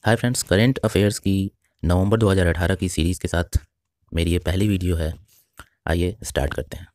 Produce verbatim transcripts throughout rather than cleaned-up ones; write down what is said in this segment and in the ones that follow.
Hi friends, current affairs की नवंबर दो हज़ार अठारह की सीरीज़ के साथ मेरी ये पहली वीडियो है। आइए स्टार्ट करते हैं।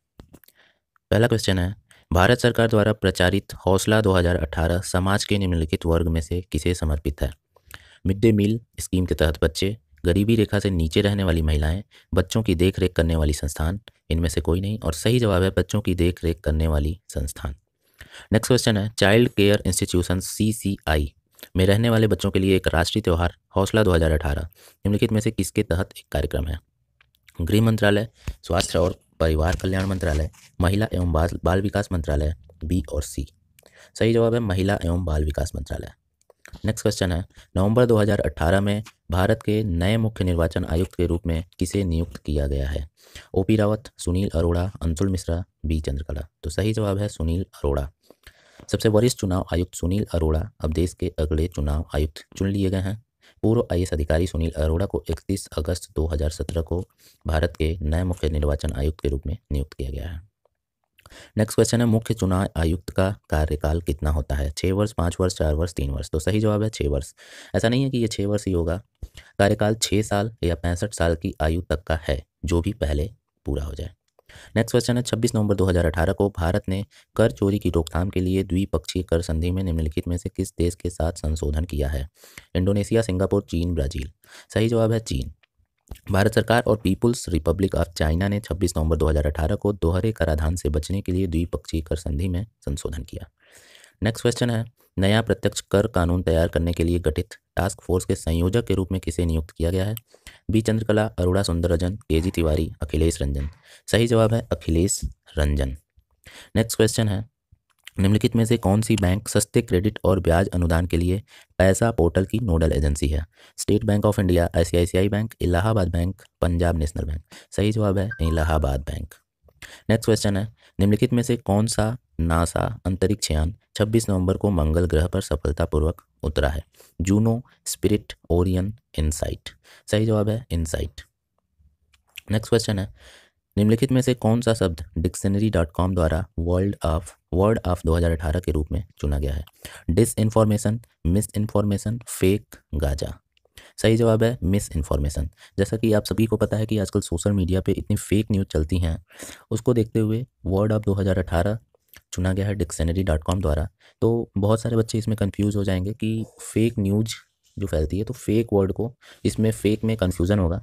पहला क्वेश्चन है, भारत सरकार द्वारा प्रचारित हौसला दो हज़ार अठारह समाज के निम्नलिखित वर्ग में से किसे समर्पित है? मिड डे मील स्कीम के तहत बच्चे, गरीबी रेखा से नीचे रहने वाली महिलाएं, बच्चों की देख रेख करने वाली संस्थान, इनमें से कोई नहीं। और सही जवाब है बच्चों की देख रेख करने वाली संस्थान। नेक्स्ट क्वेश्चन है, child care institution C C I में रहने वाले बच्चों के लिए एक राष्ट्रीय त्यौहार हौसला दो हज़ार अठारह निम्नलिखित में से किसके तहत एक कार्यक्रम है? गृह मंत्रालय, स्वास्थ्य और परिवार कल्याण मंत्रालय, महिला एवं बाल बाल विकास मंत्रालय, बी और सी। सही जवाब है महिला एवं बाल विकास मंत्रालय। नेक्स्ट क्वेश्चन है, नवंबर दो हज़ार अठारह में भारत के नए मुख्य निर्वाचन आयुक्त के रूप में किसे नियुक्त किया गया है? O P Rawat, Sunil Arora, Anshul Mishra, B Chandrakala. तो सही जवाब है सुनील अरोड़ा। सबसे वरिष्ठ चुनाव आयुक्त सुनील अरोड़ा अब देश के अगले चुनाव आयुक्त चुन लिए गए हैं। पूर्व आई ए एस अधिकारी सुनील अरोड़ा को इकतीस अगस्त दो हज़ार सत्रह को भारत के नए मुख्य निर्वाचन आयुक्त के रूप में नियुक्त किया गया है। नेक्स्ट क्वेश्चन है, मुख्य चुनाव आयुक्त का कार्यकाल कितना होता है? छः वर्ष, पाँच वर्ष, चार वर्ष, तीन वर्ष। तो सही जवाब है छः वर्ष। ऐसा नहीं है कि ये छः वर्ष ही होगा, कार्यकाल छः साल या पैंसठ साल की आयु तक का है, जो भी पहले पूरा हो जाए। नेक्स्ट क्वेश्चन है, छब्बीस नवंबर दो हज़ार अठारह को भारत ने कर चोरी की रोकथाम के लिए द्विपक्षीय कर संधि में निम्नलिखित में से किस देश के साथ संशोधन किया है? इंडोनेशिया, सिंगापुर, चीन, ब्राज़ील। सही जवाब है चीन। भारत सरकार और पीपुल्स रिपब्लिक ऑफ चाइना ने छब्बीस नवंबर दो हज़ार अठारह को दोहरे कराधान से बचने के लिए द्विपक्षीय कर संधि में संशोधन किया। नेक्स्ट क्वेश्चन है, नया प्रत्यक्ष कर कानून तैयार करने के लिए गठित टास्क फोर्स के संयोजक के रूप में किसे नियुक्त किया गया है? बी चंद्रकला, अरोड़ा सुंदरराजन, के जी तिवारी, अखिलेश रंजन। सही जवाब है अखिलेश रंजन। नेक्स्ट क्वेश्चन है, निम्नलिखित में से कौन सी बैंक सस्ते क्रेडिट और ब्याज अनुदान के लिए पैसा पोर्टल की नोडल एजेंसी है? State Bank of India, I C I C I bank, Allahabad bank, Punjab National Bank. सही जवाब है इलाहाबाद बैंक। नेक्स्ट क्वेश्चन है, निम्नलिखित में से कौन सा नासा अंतरिक्ष यान छब्बीस नवंबर को मंगल ग्रह पर सफलतापूर्वक उतरा है? Juno, Spirit, Orion, InSight. सही जवाब है इनसाइट। नेक्स्ट क्वेश्चन है, निम्नलिखित में से कौन सा शब्द डिक्शनरी डॉट कॉम द्वारा वर्ल्ड ऑफ वर्ड ऑफ दो हज़ार अठारह के रूप में चुना गया है? Disinformation, misinformation, fake, Gaza. सही जवाब है मिस इन्फॉर्मेशन। जैसा कि आप सभी को पता है कि आजकल सोशल मीडिया पे इतनी फेक न्यूज़ चलती हैं, उसको देखते हुए वर्ड ऑफ दो हज़ार अठारह चुना गया है डिक्शनरी डॉट कॉम द्वारा। तो बहुत सारे बच्चे इसमें कंफ्यूज हो जाएंगे कि फेक न्यूज़ जो फैलती है, तो फेक वर्ड को इसमें फेक में कन्फ्यूज़न होगा।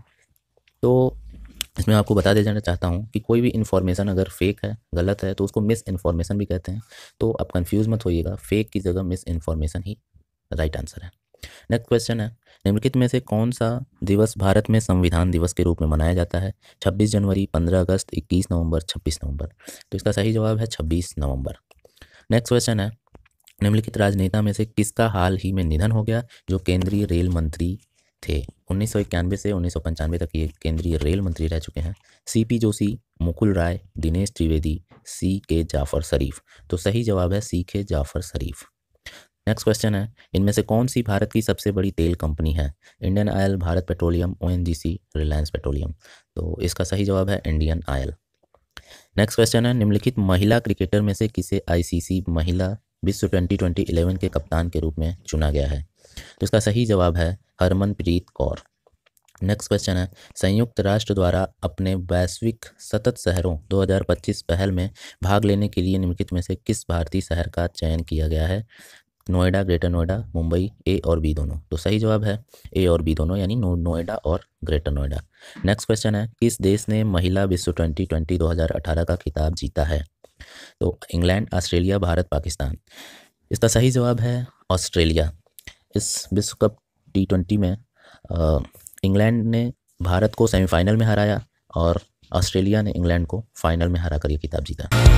तो इसमें आपको बता दे जाना चाहता हूँ कि कोई भी इन्फॉर्मेशन अगर फेक है, गलत है, तो उसको मिस इन्फॉर्मेशन भी कहते हैं। तो आप कंफ्यूज मत होइएगा, फेक की जगह मिस इन्फॉर्मेशन ही राइट आंसर है। नेक्स्ट क्वेश्चन है, निम्नलिखित में से कौन सा दिवस भारत में संविधान दिवस के रूप में मनाया जाता है? छब्बीस जनवरी, पंद्रह अगस्त, इक्कीस नवंबर, छब्बीस नवंबर। तो इसका सही जवाब है छब्बीस नवंबर। नेक्स्ट क्वेश्चन है, निम्नलिखित राजनेता में से किसका हाल ही में निधन हो गया जो केंद्रीय रेल मंत्री थे? उन्नीस सौ इक्यानवे से उन्नीस सौ पंचानवे तक ये केंद्रीय रेल मंत्री रह चुके हैं। C P Joshi, Mukul Roy, Dinesh Trivedi, C K Jaffer शरीफ। तो सही जवाब है सी के जाफर शरीफ। नेक्स्ट क्वेश्चन है, इनमें से कौन सी भारत की सबसे बड़ी तेल कंपनी है? Indian Oil, Bharat petroleum, O N G C, Reliance petroleum. तो इसका सही जवाब है इंडियन ऑयल। नेक्स्ट क्वेश्चन है, निम्नलिखित महिला क्रिकेटर में से किसे आई सी सी महिला विश्व ट्वेंटी ट्वेंटी इलेवन के कप्तान के रूप में चुना गया है? तो इसका सही जवाब है हरमनप्रीत कौर। नेक्स्ट क्वेश्चन है, संयुक्त राष्ट्र द्वारा अपने वैश्विक सतत शहरों दो हज़ार पच्चीस पहल में भाग लेने के लिए निम्नलिखित में से किस भारतीय शहर का चयन किया गया है? नोएडा, ग्रेटर नोएडा, मुंबई, ए और बी दोनों। तो सही जवाब है ए और बी दोनों, यानी नो नोएडा और ग्रेटर नोएडा। नेक्स्ट क्वेश्चन है, किस देश ने महिला विश्व ट्वेंटी ट्वेंटी दो हज़ार अठारह का खिताब जीता है? तो इंग्लैंड, ऑस्ट्रेलिया, भारत, पाकिस्तान। इसका सही जवाब है ऑस्ट्रेलिया। इस विश्व कप टी ट्वेंटी में आ, इंग्लैंड ने भारत को सेमीफाइनल में हराया और ऑस्ट्रेलिया ने इंग्लैंड को फाइनल में हरा कर ये खिताब जीता।